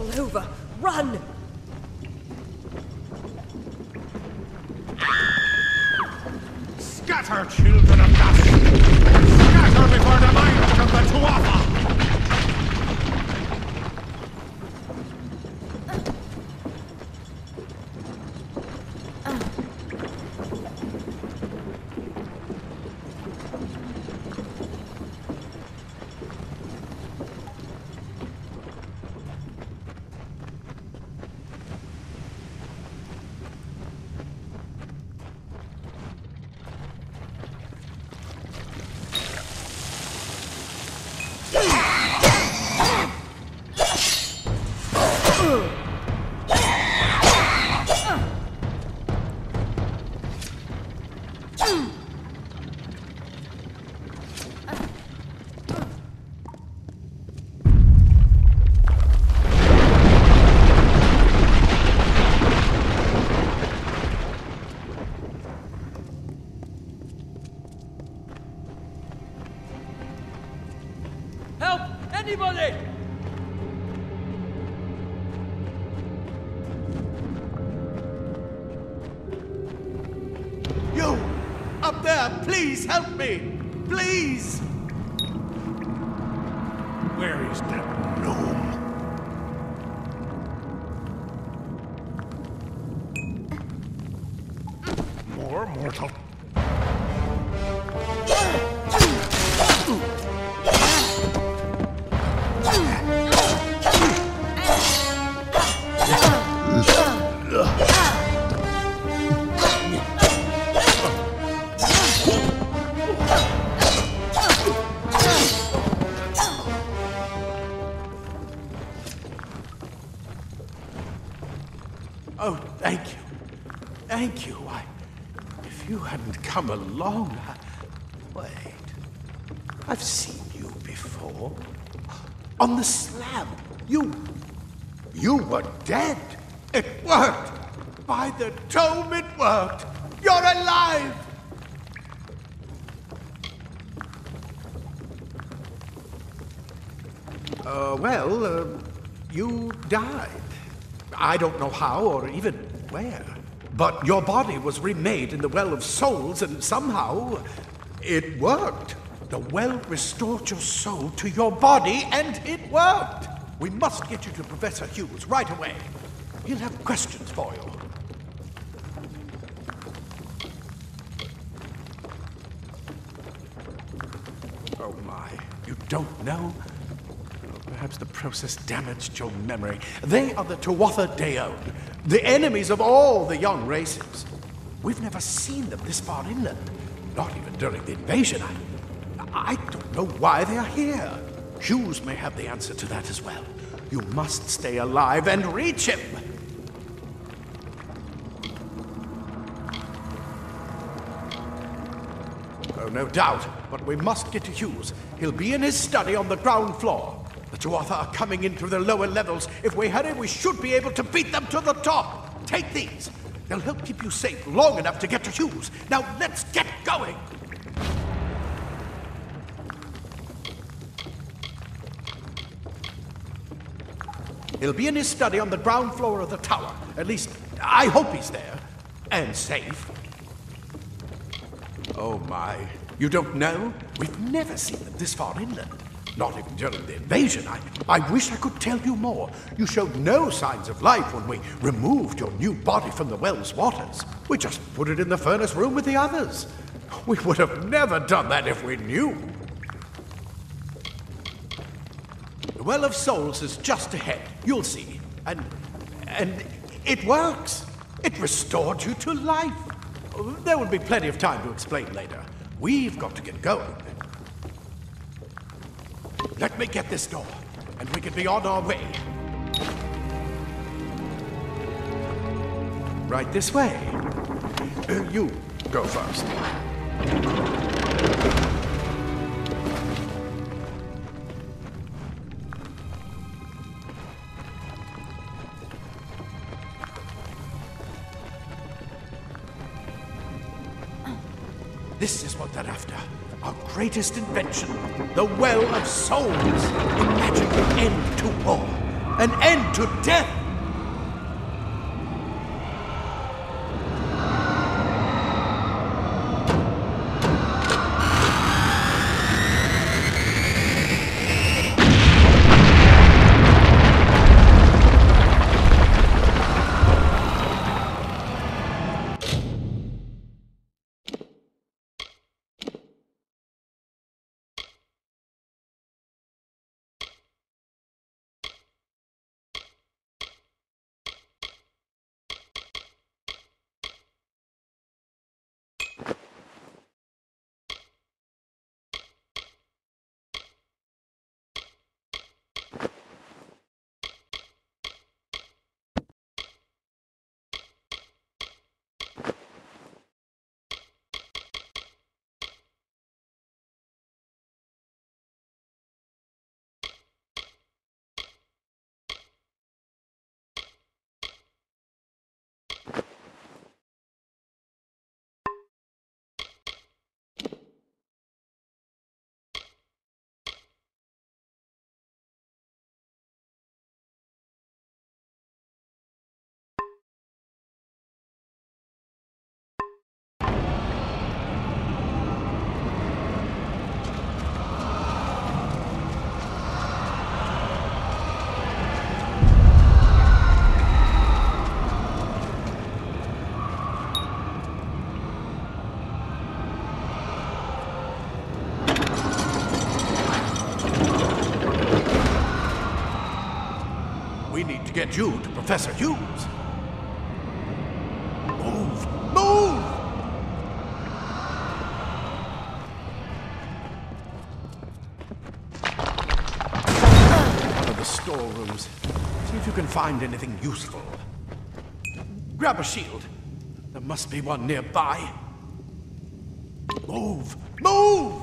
all over. Run! Scatter, children of dust! Scatter before the might of the Tuatha! Help! Anybody! You! Up there, please help me! Please! Where is that gnome? More mortal. Oh, thank you. Thank you. If you hadn't come along, Wait. I've seen you before. On the slab. You were dead. It worked. By the tome, it worked. You're alive. You died. I don't know how or even where. But your body was remade in the Well of Souls, and somehow it worked. The well restored your soul to your body, and it worked. We must get you to Professor Hughes right away. He'll have questions for you. Oh my, you don't know? Perhaps the process damaged your memory. They are the Tuatha Deon, the enemies of all the young races. We've never seen them this far inland, not even during the invasion. I don't know why they are here. Hughes may have the answer to that as well. You must stay alive and reach him. Oh, no doubt, but we must get to Hughes. He'll be in his study on the ground floor. The Tuatha are coming in through the lower levels. If we hurry, we should be able to beat them to the top. Take these. They'll help keep you safe long enough to get to Hughes. Now, let's get going. He'll be in his study on the ground floor of the tower. At least, I hope he's there. And safe. Oh my, you don't know? We've never seen them this far inland. Not even during the invasion. I wish I could tell you more. You showed no signs of life when we removed your new body from the well's waters. We just put it in the furnace room with the others. We would have never done that if we knew. The Well of Souls is just ahead. You'll see. And it works. It restored you to life. There will be plenty of time to explain later. We've got to get going. Let me get this door, and we can be on our way. Right this way. You go first. This is what they're after. Our greatest invention, the Well of Souls. Imagine the end to war. An end to death! Get you to Professor Hughes. Move! Move! Out of the storerooms. See if you can find anything useful. Grab a shield. There must be one nearby. Move! Move!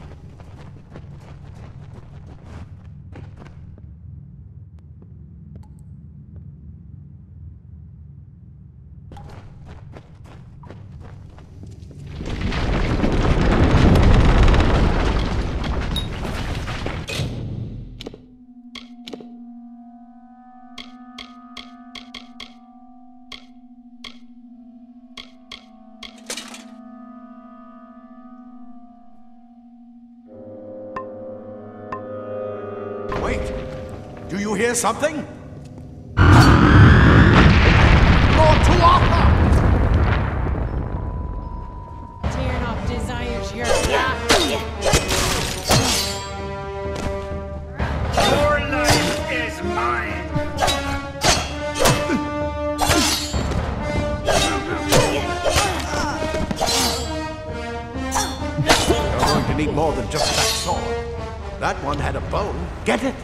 Wait! Do you hear something? Lord Tuatha! Tirnoff desires your Your life is mine! You're going to need more than just that sword. That one had a bone. Get it?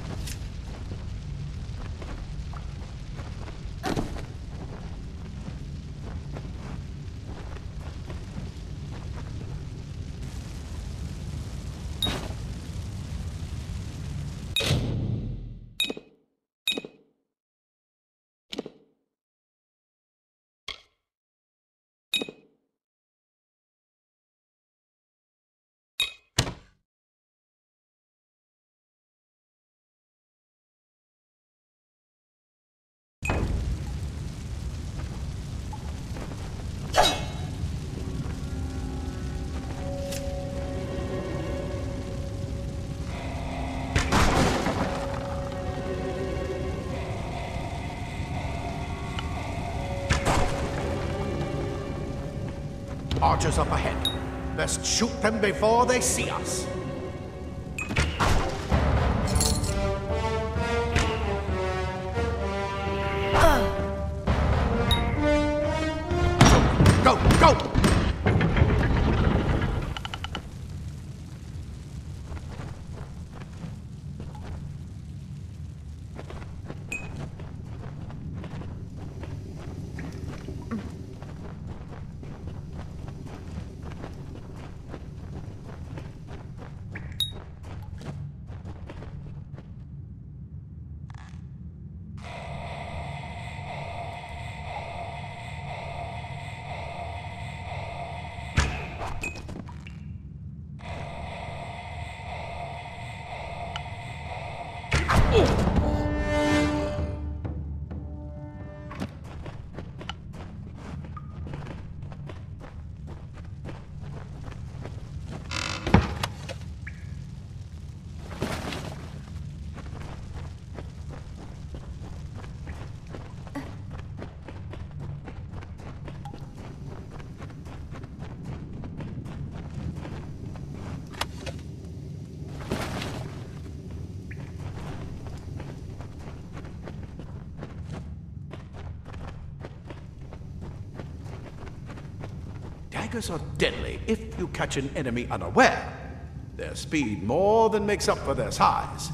Archers up ahead. Best shoot them before they see us. Go, go! daggers are deadly if you catch an enemy unaware. Their speed more than makes up for their size.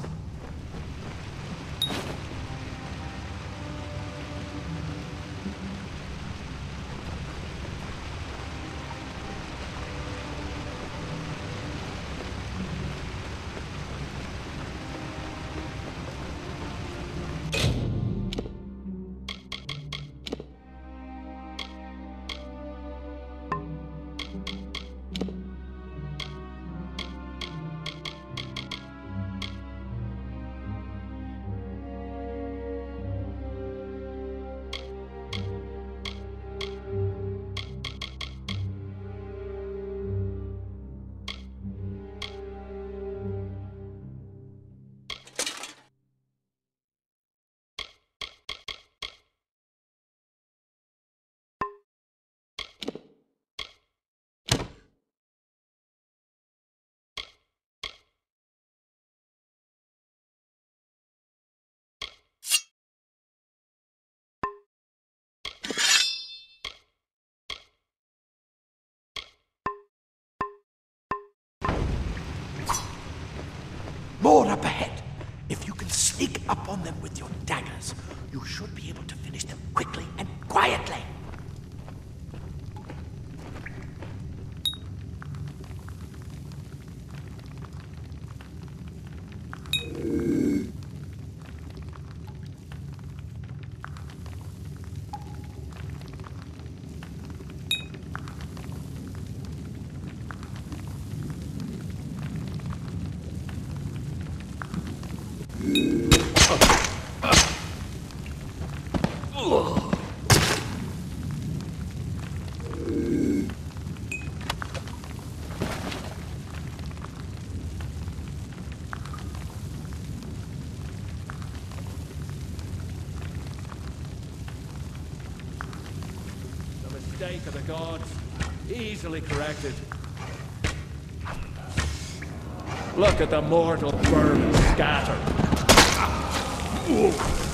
More up ahead. If you can sneak up on them with your daggers, you should be able to finish them quickly and quietly. Mistake of the gods, easily corrected. Look at the mortal vermin scattered.